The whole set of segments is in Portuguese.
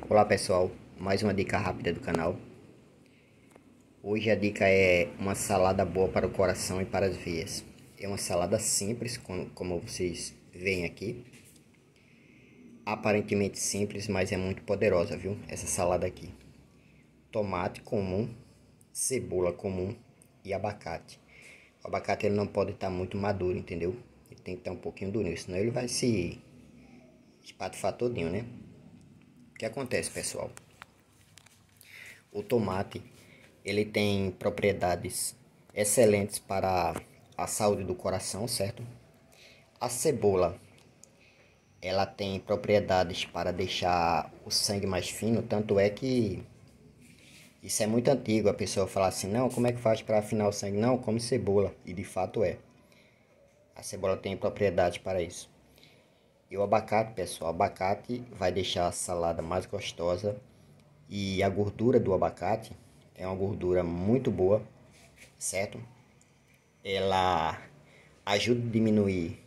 Olá pessoal, mais uma dica rápida do canal. Hoje a dica é uma salada boa para o coração e para as veias. É uma salada simples, como vocês veem aqui. Aparentemente simples, mas é muito poderosa, viu? Essa salada aqui. Tomate comum, cebola comum e abacate. O abacate ele não pode estar muito maduro, entendeu? Ele tem que estar um pouquinho durinho, senão ele vai se espatifar todinho, né? O que acontece, pessoal? O tomate, ele tem propriedades excelentes para a saúde do coração, certo? A cebola, ela tem propriedades para deixar o sangue mais fino, tanto é que isso é muito antigo, a pessoa fala assim, não, como é que faz para afinar o sangue? Não, come cebola, e de fato é. A cebola tem propriedades para isso. E o abacate, pessoal, o abacate vai deixar a salada mais gostosa e a gordura do abacate é uma gordura muito boa, certo? Ela ajuda a diminuir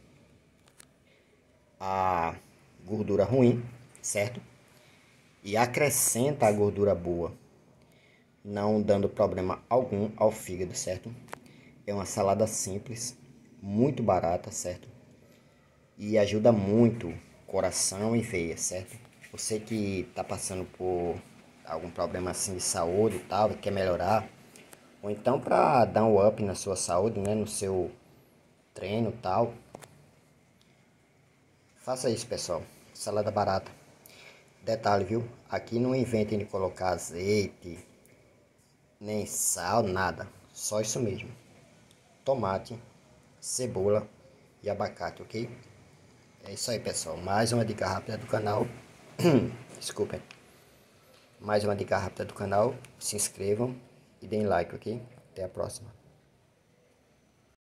a gordura ruim, certo? E acrescenta a gordura boa, não dando problema algum ao fígado, certo? É uma salada simples, muito barata, certo? E ajuda muito coração e veia, certo? Você que está passando por algum problema assim de saúde e tal, e quer melhorar, ou então para dar um up na sua saúde, né, no seu treino e tal, faça isso, pessoal. Salada barata. Detalhe, viu? Aqui não inventem de colocar azeite, nem sal, nada. Só isso mesmo. Tomate, cebola e abacate, ok? É isso aí, pessoal. Mais uma dica rápida do canal. Desculpem. Mais uma dica rápida do canal. Se inscrevam e deem like, ok? Até a próxima.